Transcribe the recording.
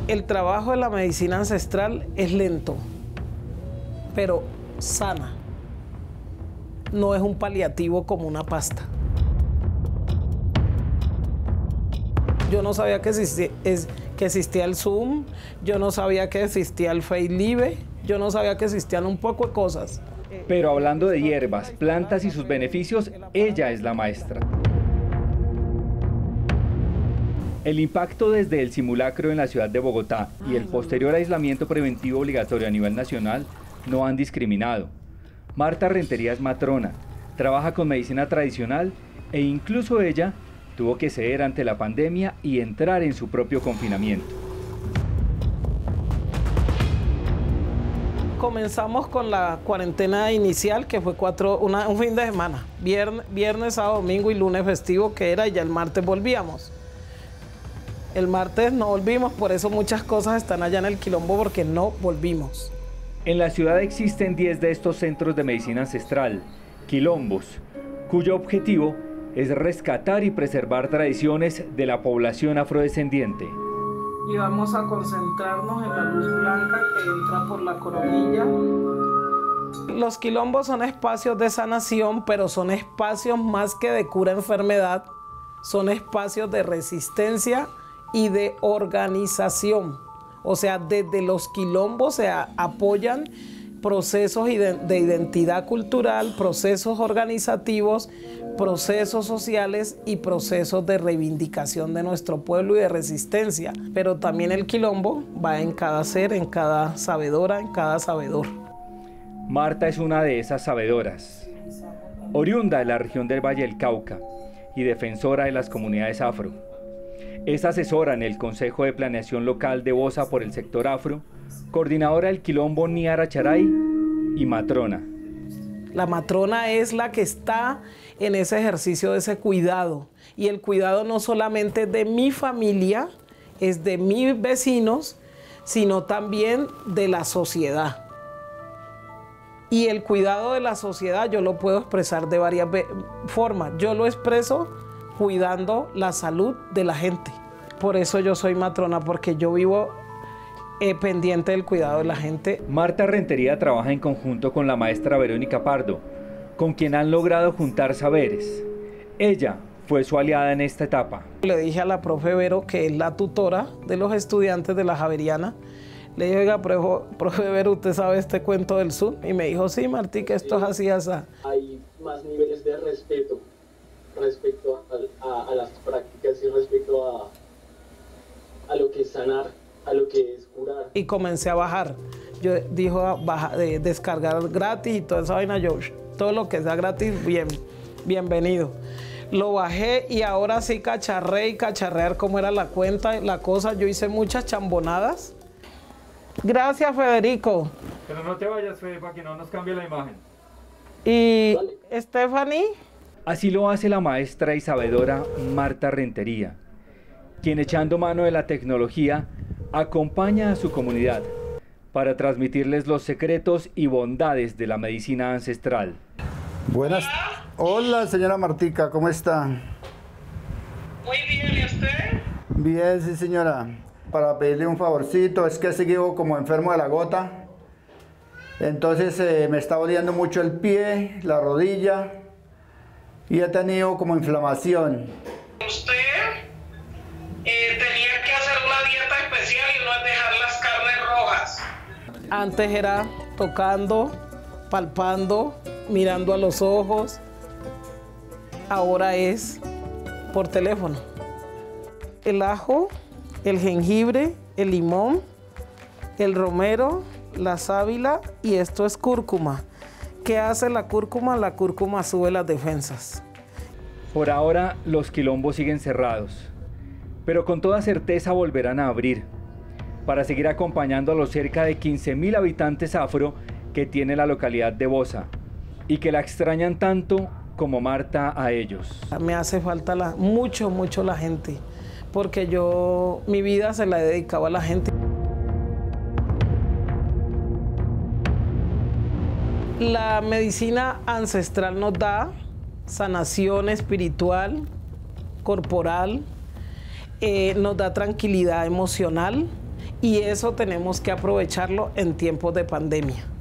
El trabajo de la medicina ancestral es lento, pero sana. No es un paliativo como una pasta. Yo no sabía que existía el Zoom, yo no sabía que existía el FaceLive, yo no sabía que existían un poco de cosas. Pero hablando de hierbas, plantas y sus beneficios, ella es la maestra. El impacto desde el simulacro en la ciudad de Bogotá y el posterior aislamiento preventivo obligatorio a nivel nacional no han discriminado. Marta Rentería es matrona, trabaja con medicina tradicional e incluso ella tuvo que ceder ante la pandemia y entrar en su propio confinamiento. Comenzamos con la cuarentena inicial, que fue un fin de semana, viernes, sábado, domingo y lunes festivo, que era, y ya el martes volvíamos. El martes no volvimos, por eso muchas cosas están allá en el Quilombo, porque no volvimos. En la ciudad existen 10 de estos centros de medicina ancestral, quilombos, cuyo objetivo es rescatar y preservar tradiciones de la población afrodescendiente. Y vamos a concentrarnos en la luz blanca que entra por la coronilla. Los quilombos son espacios de sanación, pero son espacios más que de cura enfermedad, son espacios de resistencia y de organización. O sea, desde los quilombos se apoyan procesos de identidad cultural, procesos organizativos, procesos sociales y procesos de reivindicación de nuestro pueblo y de resistencia. Pero también el quilombo va en cada ser, en cada sabedora, en cada sabedor. Marta es una de esas sabedoras, oriunda de la región del Valle del Cauca y defensora de las comunidades afro. Es asesora en el Consejo de Planeación Local de Bosa por el sector afro, coordinadora del quilombo Niara Charay y matrona. La matrona es la que está en ese ejercicio de ese cuidado. Y el cuidado no solamente de mi familia, es de mis vecinos, sino también de la sociedad. Y el cuidado de la sociedad yo lo puedo expresar de varias formas. Yo lo expreso cuidando la salud de la gente. Por eso yo soy matrona, porque yo vivo pendiente del cuidado de la gente. Marta Rentería trabaja en conjunto con la maestra Verónica Pardo, con quien han logrado juntar saberes. Ella fue su aliada en esta etapa. Le dije a la profe Vero, que es la tutora de los estudiantes de la Javeriana, le dije, oiga, profe Vero, ¿usted sabe este cuento del Zoom? Y me dijo, sí, Martí, que esto es así, así. Hay más niveles de respeto respecto a las prácticas y respecto a lo que es sanar, a lo que es curar. Y comencé a bajar. Yo dijo descargar gratis y toda esa vaina, yo, todo lo que sea gratis, bienvenido. Lo bajé y ahora sí cacharré y cacharrear cómo era la cuenta, la cosa. Yo hice muchas chambonadas. Gracias, Federico. Pero no te vayas, Fede, para que no nos cambie la imagen. Y Vale. Stephanie. Así lo hace la maestra y sabedora Marta Rentería, quien echando mano de la tecnología acompaña a su comunidad para transmitirles los secretos y bondades de la medicina ancestral. Buenas. Hola, señora Martica, ¿cómo está? Muy bien, ¿y usted? Bien, sí, señora. Para pedirle un favorcito, es que he seguido como enfermo de la gota. Entonces me está doliendo mucho el pie, la rodilla y he tenido como inflamación. Usted tenía que hacer una dieta especial y no es dejar las carnes rojas. Antes era tocando, palpando, mirando a los ojos. Ahora es por teléfono. El ajo, el jengibre, el limón, el romero, la sábila y esto es cúrcuma. ¿Qué hace la cúrcuma? La cúrcuma sube las defensas. Por ahora los quilombos siguen cerrados, pero con toda certeza volverán a abrir para seguir acompañando a los cerca de 15.000 habitantes afro que tiene la localidad de Bosa y que la extrañan tanto como Marta a ellos. Me hace falta mucho la gente, porque mi vida se la he dedicado a la gente. La medicina ancestral nos da sanación espiritual, corporal, nos da tranquilidad emocional y eso tenemos que aprovecharlo en tiempos de pandemia.